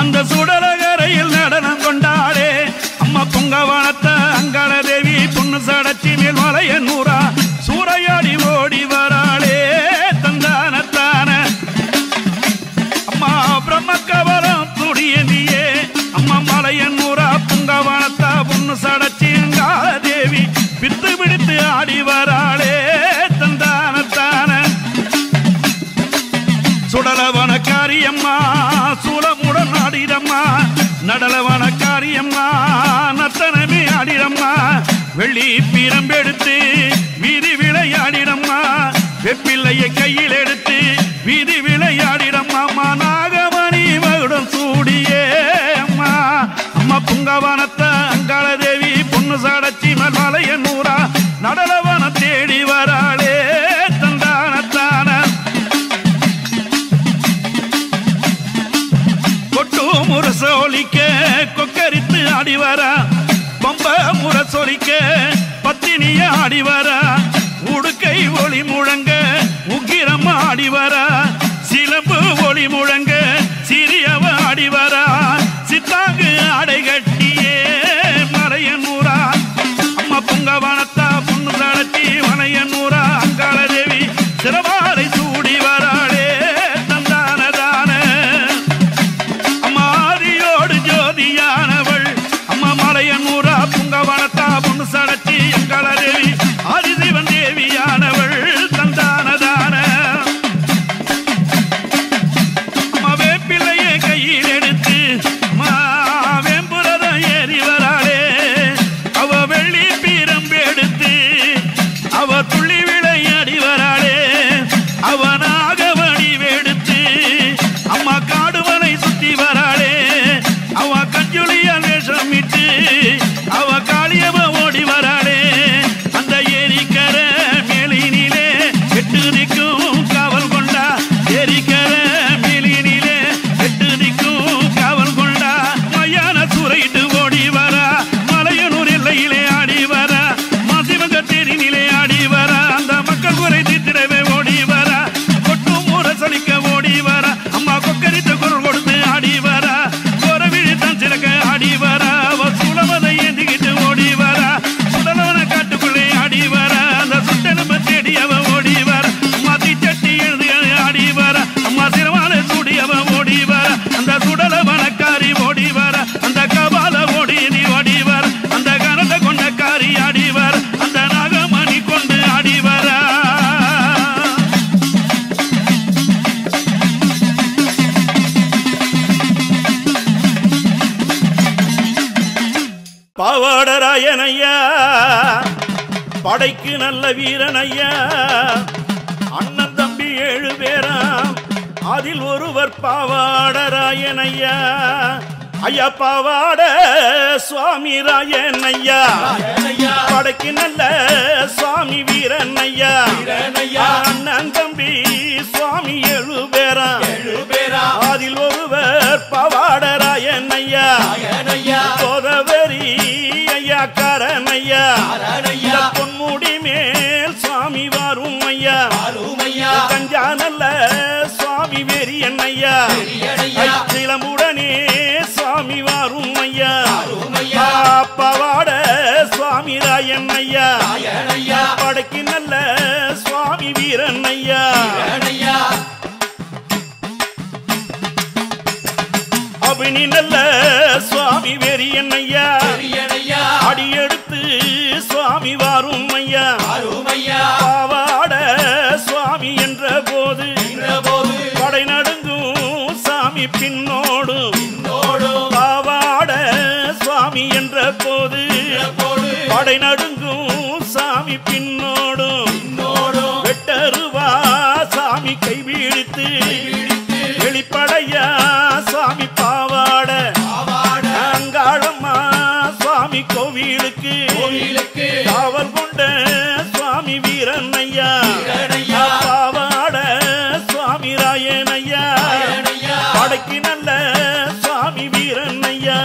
அந்த சுடலகரையில் நடனம் கொண்டாடே அம்மா புங்கவனத்த அங்காள தேவி பொண்ணு சடச்சி மேல் மலையனூரா சூறையாடி ஓடி வராளே தந்தானத்தான அம்மா பிரம்மக்கவலம் துடியந்தியே அம்மா மலையனூரா புங்கவனத்தா பொண்ணு சடச்சி அங்காள தேவி பித்து பிடித்து ஆடி வராளே தந்தானத்தான சுடலவன காரியம்மா சூலமுடன் ஆடிடம்மா நடலவன காரியம்மா நத்தனமே ஆடிடம்மா வெள்ளி பீரம்பெடுத்து வீதி விளையாடிடம்மா வெப்பிள்ளையை கையில் எடுத்து வீதி விளையாடிடம்மா நாகமணி மகுடம் சூடியே அம்மா அம்மா புங்கவனத்த அங்காள தேவி பொண்ணு சாடச்சி மலையனூரா நடலவன தேடி வராளே தந்தானத்தான முரசொலிக்க கொக்கரித்து ஆடிவரா பம்ப முரசொலிக்க பத்தினிய ஆடிவரா உடுக்கை ஒளி முழங்க உக்கிரம் ஆடிவரா சிலம்பு ஒளி முழங்க சிறியவ ஆடிவரா சித்தாங்கு ஆடை கட்டியே மலையனூரா அம்மா புங்கவனத்தா பொண்ணு தளத்தி மலையனூரா அங்காள தேவி சிறவாரை சூடி வராளே தந்தானதான ஜோதியானவள் அம்மா மலையனூரா புங்கவனத்தா பொண்ணு சடச்சி அங்காள தேவி ஆதிசிவன் தேவியானவள் தந்தானதான அம்மா வேப்பிள்ளையை கையில் எடுத்து வேம்புரதம் ஏறி வராளே அவ வெள்ளி பீரம்பு எடுத்து அவ துள்ளி விளையாடி வராளே அவனாக வடிவெடுத்து அம்மா காடுமனை சுத்தி வராளே அவ கஞ்சுளியால் வேஷமிட்டு அவ காளியவ ஓடி வராளே அந்த ஏரிக்கர மேலினிலே எட்டு திக்கும் காவல் கொண்டா ஏரிக்கர மேலினிலே எட்டு திக்கும் காவல் கொண்டா மையான சூறையிட்டு ஓடி வரா மலையனூர் எல்லையிலே ஆடி வரா மாசிமங்க தேரினிலே ஆடி வரா அந்த மக்கள் குறை தீர்த்திடவே ஓடி வரா கொட்டும் முரசொலிக்க ஓடி வரா அம்மா கொக்கரித்த குரல் கொடுத்து ஆடி வரா சிறக்க ஆடி வரா சூழவதை ஏந்திக்கிட்டு ஓடி வரா சுடலவன காட்டுக்குள்ளே ஆடி வரா அந்த சுட்டெலும்ப தேடி அவ ஓடி வரா மாத்தி சட்டி எழுதி ஆடி வரா அம்மா சிறுவான சூடி அவ ஓடி வரா அந்த சுடலவனக்காரி ஓடி வரா அந்த கபால ஓடி வரா அந்த கனத்தை கொண்ட காரி ஆடி வரா அந்த நாகமணி கொண்டு ஆடி வரா பாவாடராயனையா படைக்கு நல்ல வீரனையா அண்ணன் தம்பி 7 பேராம் அதில் ஒருவர் பாவாடராயனையா ஐயா பாவாட சுவாமி ராயனையா படைக்கு நல்ல சுவாமி வீரனையா அண்ணன் தம்பி சுவாமி 7 பேராம் அதில் ஒருவர் பாவாடராயனையா கோதவரி ஐயா கரணையா பொன்முடி மேல் சுவாமி வரும் ஐயா கஞ்சா நல்ல சுவாமி வெறி என்னையா சிலம்புடனே சுவாமி வரும் ஐயா பவாட சுவாமி ராயன் ஐயா படைக்கு நல்ல சுவாமி வீரன் ஐயா அபினி நல்ல சுவாமி வெறி என்னையா அடியெடுத்து சுவாமி வாரும் ஐயா பாவாட சுவாமி என்ற போது படை நடுங்கும் சாமி பின்னோடும் பாவாட சுவாமி என்ற போது படை நடுங்கும் சாமி பின்னோடும் வெட்டருவா சாமி கைவிழித்து வெளிப்படையா சாமி பாவாட அங்காளம்மா சுவாமி கோவிலுக்கு காவல் கொண்ட சுவாமி வீரன் ஐயா பாவாட சுவாமி ராயன் ஐயா படைக்கு நல்ல சுவாமி வீரன் ஐயா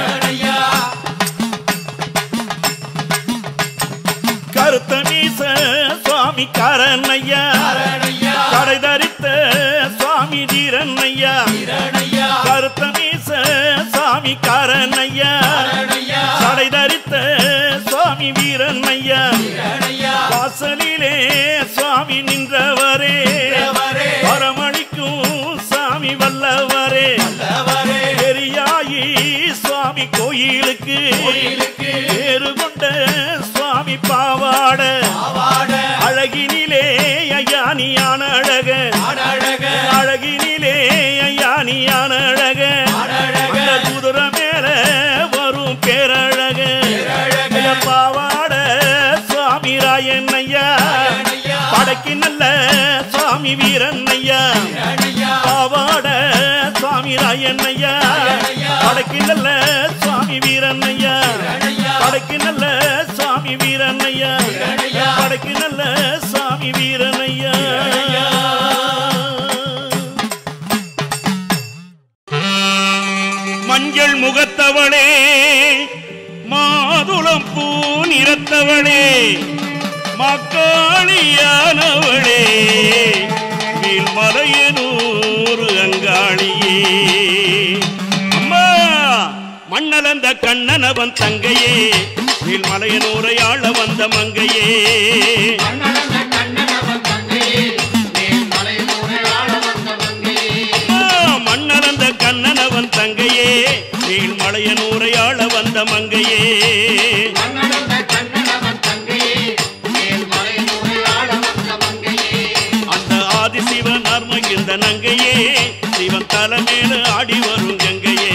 கருத்த மீச சுவாமி காரன் ஐயா கடை தரித்த சுவாமி சாமி தீரன்னையா கருத்த மீச சாமி காரனையா சடை தரித்த சுவாமி வீரன்னையா வாசலிலே சுவாமி நின்றவரே வரமளிக்கும் சாமி வல்லவரே பெரியாயி சுவாமி கோயிலுக்கு பேரு கொண்ட சுவாமி பாவாட அழகினிலே ஐயானியான அழக அழகினிலே ஐயானியான அழக குதிர மேல வரும் பேரழக பாவாட சுவாமி ராயன் ஐயா படைக்கு நல்ல சுவாமி வீரன் ஐயா பாவாட சுவாமி ராயன் ஐயா படைக்கு நல்ல சுவாமி வீரன் ஐயா படைக்கு நல்ல சுவாமி வீரன் ஐயா படைக்கு நல்ல சுவாமி வீரன் ஐயா மஞ்சள் முகத்தவளே மாதுளம் பூ நிறத்தவளே மக்காளியானவளே வீழ்மலையனூர் அங்காளியே அம்மா மண்ணலந்த கண்ணனவன் தங்கையே வீழ்மலையனூரை ஆள வந்த மங்கையே மண்ணலந்த கண்ணனவன் தங்கையே வீழ்மலையனூரை ஆள வந்த மங்கையே அந்த ஆதிசிவன் அர்மகிந்த நங்கையே சிவன் தலைமேல ஆடி வரும் கங்கையே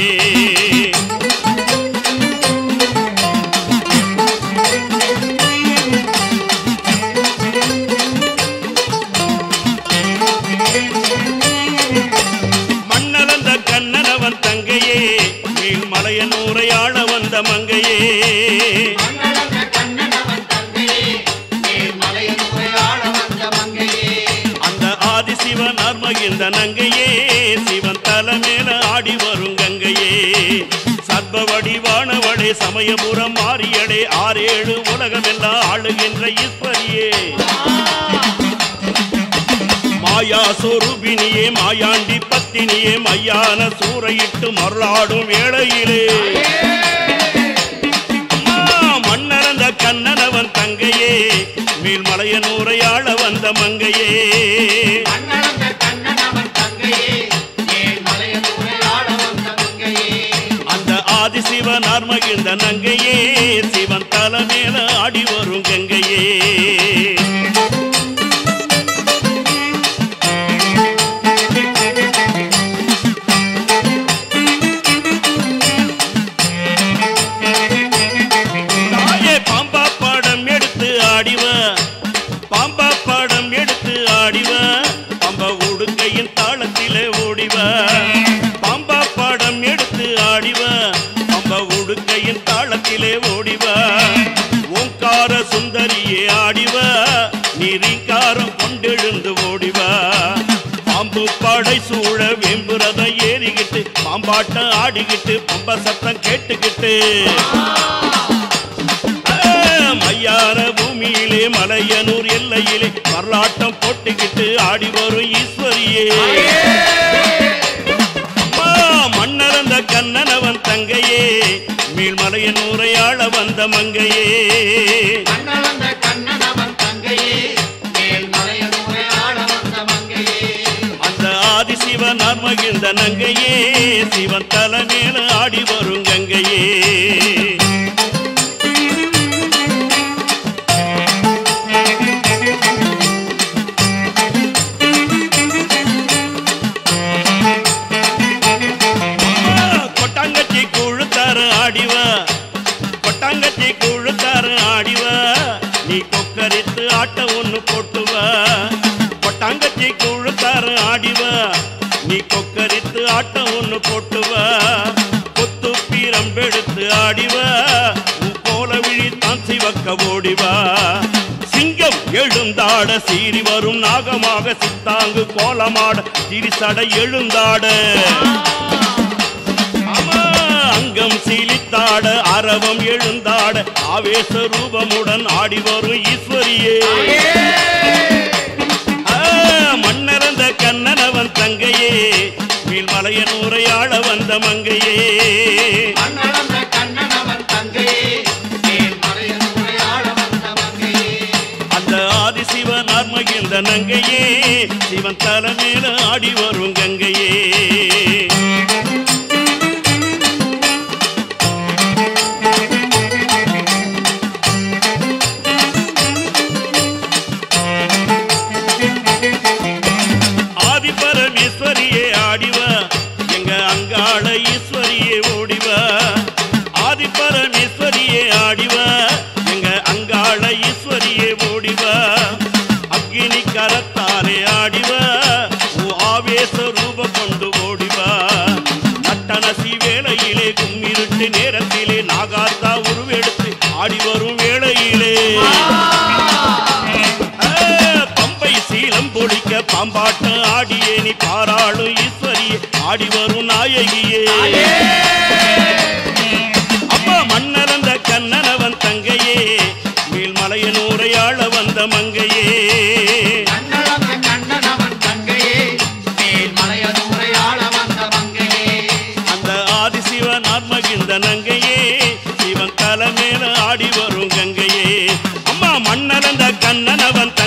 மண்ணலந்த கண்ணனவன் தங்கையே வீழ்மலையனூரை ஆள வந்த மங்கையே அந்த ஆதிசிவன் அர்மகிந்த நங்கையே சிவன் தலைமேல ஆடி வரும் கங்கையே சர்வ வடிவானவளே சமயபுரம் மாறியடே 6-7 உலகமெல்லாம் ஆளுகின்ற ஈஸ்வரியே மாயா சொரூபினியே மாயாண்டி பத்தினியே மையான சூறையிட்டு மருளாடும் வேளையிலே மண்ணறந்த கண்ணனவன் தங்கையே வீழ்மலையனூரை ஆள வந்த மங்கையே அந்த ஆதிசிவன் அர்மகிந்த நங்கையே சிவன் தலைமேல ஆடி வரும் கங்கையே பாம்பா படம் எடுத்து ஆடிவ பம்ப உடுக்கையின் தாளத்திலே ஓடிவ பாம்பா படம் எடுத்து ஆடிவ பம்ப உடுக்கையின் தாளத்திலே ஓடிவ ஓங்கார சுந்தரியே ஆடிவ நீரிங்காரம் கொண்டெழுந்து ஓடிவ பாம்பு படை சூழ வெம்புரதம் ஏறிக்கிட்டு பாம்பாட்டம் ஆடிக்கிட்டு பம்ப சத்தம் கேட்டுக்கிட்டு மையான பூமியிலே மலையனூர் எல்லையிலே வரலாட்டம் போட்டுக்கிட்டு ஆடி வரும் ஈஸ்வரியே மண்ணறந்த கண்ணனவன் தங்கையே வீழ்மலையனூரை ஆள வந்த மங்கையே அந்த ஆதிசிவன் அர்மகிந்த நங்கையே சிவன் தலைமேல ஆடி வரும் கங்கையே கொட்டாங்கச்சி குழுத்தாரு ஆடிவ நீ கொக்கரித்து ஆட்ட ஒண்ணு போட்டுவ கொட்டாங்கச்சி குழுத்தாரு ஆடிவ நீ கொக்கரித்து ஆட்ட ஒண்ணு போட்டுவ கொத்து பீரம்பெடுத்து ஆடிவ போல விழி தான் சிவக்க ஓடிவ சிங்கம் எழுந்தாட சீறி வரும் நாகமாக சித்தாங்கு கோலமாட திரிசட எழுந்தாட அங்கம் சீலித்தாட அரவம் எழுந்தாட ஆவேச ரூபமுடன் ஆடி வரும் ஈஸ்வரியே மண்ணறந்த கண்ணனவன் தங்கையே ஆதிசிவன் ஆர்மகிழ்ந்த நங்கையே சிவன் தலைமையில ஆடி வரும் கங்கையே பரமேஸ்வரியே ஆடிவா எங்க அங்காள ஈஸ்வரியே ஓடிவா ஆதி பரமேஸ்வரியே ஆடிவா எங்க அங்காள ஈஸ்வரியே ஓடிவா அக்னி கரத்தாலே ஆடிவா ஆவேச ரூப கொண்டு ஓடிவா நட்டனசி வேளையிலே கும்மிருட்டு நேரத்திலே நாகாத்தா உருவெடுத்து ஆடி வரும் வேளையிலே பொழிக்க பாம்பாட்டம் ஆடியே நீ பாராளும் ஈஸ்வரியே ஆடி வரும் நாயகியே அம்மா மன்னரந்த கண்ணனவன் தங்கையே மேல்மலையனூரை ஆள வந்த மங்கையே அந்த ஆதிசிவன் ஆத்மகிந்த நங்கையே சிவன் தலைமையில ஆடி வரும் கங்கையே அம்மா மன்னரந்த கண்ணனவன்